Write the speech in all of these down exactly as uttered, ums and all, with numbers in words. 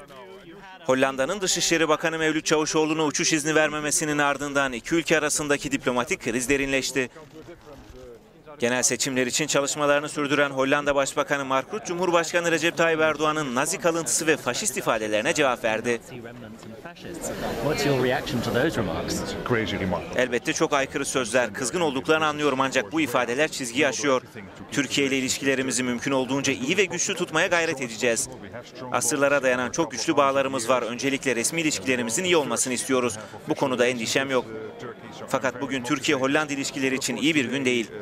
Hollanda'nın Dışişleri Bakanı Mevlüt Çavuşoğlu'na uçuş izni vermemesinin ardından iki ülke arasındaki diplomatik kriz derinleşti. Genel seçimler için çalışmalarını sürdüren Hollanda Başbakanı Mark Rutte, Cumhurbaşkanı Recep Tayyip Erdoğan'ın Nazi kalıntısı ve faşist ifadelerine cevap verdi. Elbette çok aykırı sözler, kızgın olduklarını anlıyorum ancak bu ifadeler çizgiyi aşıyor. Türkiye ile ilişkilerimizi mümkün olduğunca iyi ve güçlü tutmaya gayret edeceğiz. Asırlara dayanan çok güçlü bağlarımız var. Öncelikle resmi ilişkilerimizin iyi olmasını istiyoruz. Bu konuda endişem yok. Fakat bugün Türkiye-Hollanda ilişkileri için iyi bir gün değil.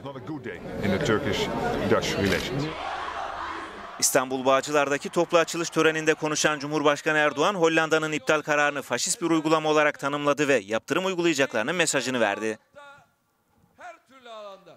İstanbul Bağcılar'daki toplu açılış töreninde konuşan Cumhurbaşkanı Erdoğan, Hollanda'nın iptal kararını faşist bir uygulama olarak tanımladı ve yaptırım uygulayacaklarının mesajını verdi. Her türlü alanda.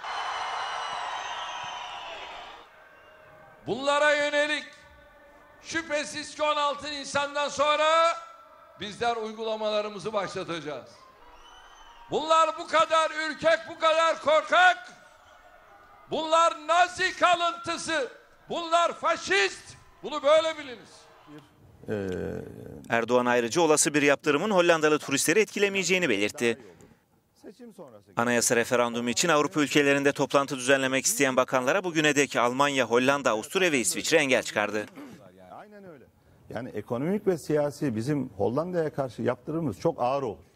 Bunlara yönelik şüphesiz ki on altı Nisan'dan sonra bizler uygulamalarımızı başlatacağız. Bunlar bu kadar ürkek, bu kadar korkak. Bunlar Nazi kalıntısı. Bunlar faşist. Bunu böyle biliniz. Erdoğan ayrıca olası bir yaptırımın Hollandalı turistleri etkilemeyeceğini belirtti. Anayasa referandumu için Avrupa ülkelerinde toplantı düzenlemek isteyen bakanlara bugüne dek Almanya, Hollanda, Avusturya ve İsviçre engel çıkardı. Aynen öyle. Yani ekonomik ve siyasi bizim Hollanda'ya karşı yaptırımımız çok ağır olur.